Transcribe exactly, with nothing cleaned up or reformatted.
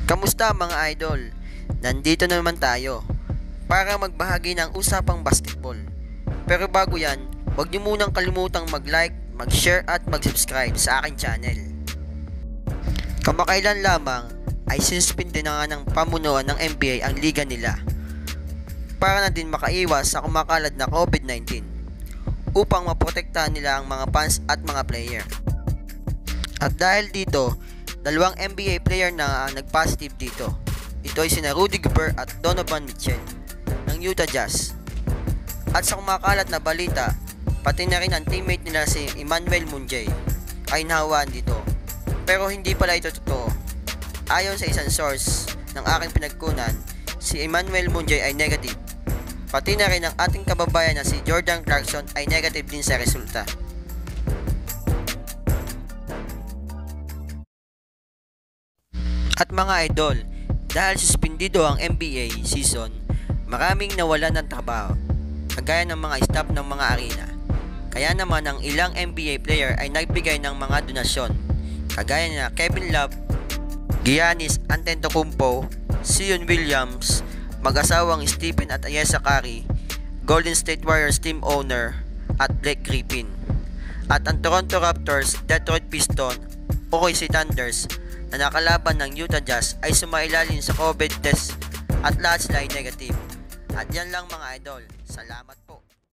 Kamusta mga idol? Nandito na naman tayo para magbahagi ng usapang basketball. Pero bago yan, huwag niyo munang kalimutang mag-like, mag-share at mag-subscribe sa aking channel. Kamakailan lamang ay sinuspinde na nga ng pamunuan ng N B A ang liga nila para na din makaiwas sa kumakalat na COVID nineteen upang maprotektahan nila ang mga fans at mga player. At dahil dito, dalawang N B A player na ang nag-positive dito. Ito ay sina Rudy Gobert at Donovan Mitchell ng Utah Jazz. At sa kumakalat na balita, pati na rin ang teammate nila si Emmanuel Mudiay ay nahawaan dito. Pero hindi pala ito totoo. Ayon sa isang source ng aking pinagkunan, si Emmanuel Mudiay ay negative. Pati na rin ang ating kababayan na si Jordan Clarkson ay negative din sa resulta. At mga idol, dahil suspendido ang N B A season, maraming nawalan ng trabaho, kagaya ng mga staff ng mga arena. Kaya naman ang ilang N B A player ay nagbigay ng mga donasyon, kagaya na Kevin Love, Giannis Antetokounmpo, Zion Williams, mag-asawang Stephen at Ayesha Curry, Golden State Warriors team owner, at Blake Griffin. At ang Toronto Raptors, Detroit Pistons, O K C Thunders na nakalaban ng Utah Jazz ay sumailalim sa COVID test at lahat sila ay negative. At yan lang mga idol. Salamat.